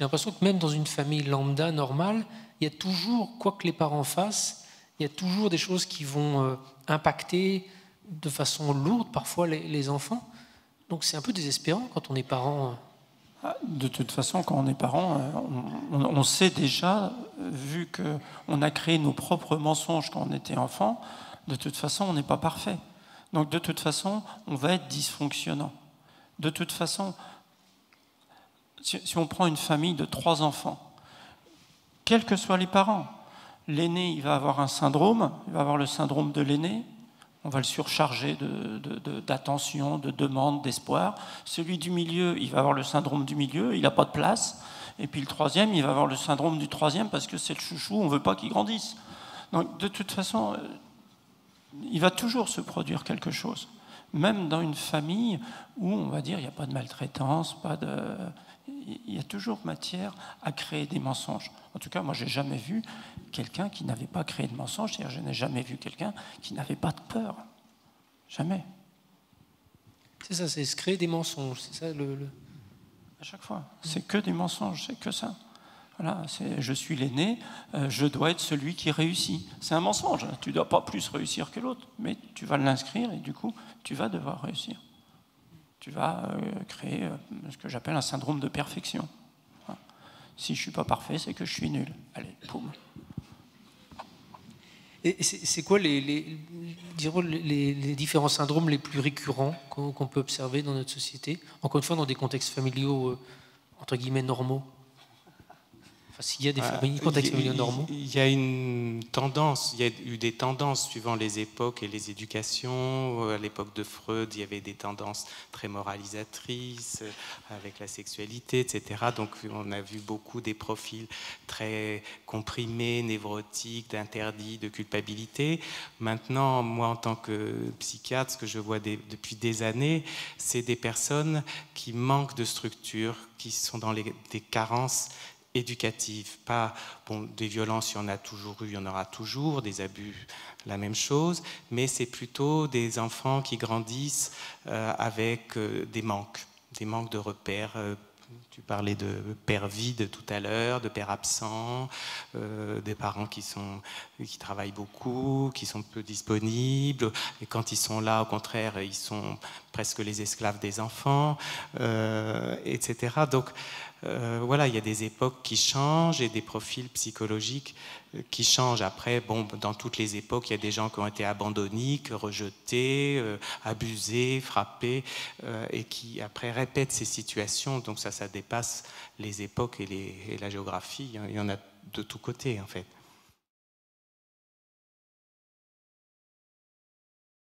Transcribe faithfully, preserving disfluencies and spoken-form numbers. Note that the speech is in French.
j'ai l'impression que même dans une famille lambda, normale, il y a toujours, quoi que les parents fassent, il y a toujours des choses qui vont euh, impacter de façon lourde parfois les, les enfants. Donc c'est un peu désespérant quand on est parent. De toute façon, quand on est parent, on, on, on sait déjà, vu qu'on a créé nos propres mensonges quand on était enfant, de toute façon, on n'est pas parfait. Donc de toute façon, on va être dysfonctionnant. De toute façon, si, si on prend une famille de trois enfants, quels que soient les parents, l'aîné, il va avoir un syndrome, il va avoir le syndrome de l'aîné, on va le surcharger de, de, de, d'attention, de demande, d'espoir. Celui du milieu, il va avoir le syndrome du milieu, il n'a pas de place. Et puis le troisième, il va avoir le syndrome du troisième parce que c'est le chouchou, on ne veut pas qu'il grandisse. Donc de toute façon, il va toujours se produire quelque chose. Même dans une famille où, on va dire, il n'y a pas de maltraitance, pas de... il y a toujours matière à créer des mensonges. En tout cas, moi, je n'ai jamais vu quelqu'un qui n'avait pas créé de mensonges. C'est-à-dire, je n'ai jamais vu quelqu'un qui n'avait pas de peur. Jamais. C'est ça, c'est se créer des mensonges. C'est ça le, le... À chaque fois. C'est que des mensonges, c'est que ça. Voilà, c'est, je suis l'aîné, euh, je dois être celui qui réussit. C'est un mensonge. Tu ne dois pas plus réussir que l'autre, mais tu vas l'inscrire et du coup, tu vas devoir réussir. Tu vas euh, créer euh, ce que j'appelle un syndrome de perfection. Voilà. Si je ne suis pas parfait, c'est que je suis nul. Allez, poum. Et c'est, c'est quoi les, les, les, les différents syndromes les plus récurrents qu'on, qu'on peut observer dans notre société? Encore une fois, dans des contextes familiaux, euh, entre guillemets, normaux. Enfin, s'il y a des familles, euh, contextes familiaux normaux. Il y a une tendance, il y a eu des tendances suivant les époques et les éducations. À l'époque de Freud, il y avait des tendances très moralisatrices avec la sexualité, et cetera. Donc on a vu beaucoup des profils très comprimés, névrotiques, d'interdits, de culpabilité. Maintenant, moi en tant que psychiatre, ce que je vois des, depuis des années, c'est des personnes qui manquent de structure, qui sont dans les, des carences éducative, pas bon, des violences, il y en a toujours eu, il y en aura toujours, des abus, la même chose, mais c'est plutôt des enfants qui grandissent euh, avec euh, des manques, des manques de repères. Euh, tu parlais de père vide tout à l'heure, de père absent, euh, des parents qui, sont, qui travaillent beaucoup, qui sont peu disponibles, et quand ils sont là, au contraire, ils sont presque les esclaves des enfants, euh, et cetera. Donc, Euh, voilà, il y a des époques qui changent et des profils psychologiques euh, qui changent. Après, bon, dans toutes les époques, il y a des gens qui ont été abandonnés, rejetés, euh, abusés, frappés, euh, et qui après répètent ces situations. Donc ça, ça dépasse les époques et, les, et la géographie. Il y en a de tous côtés, en fait.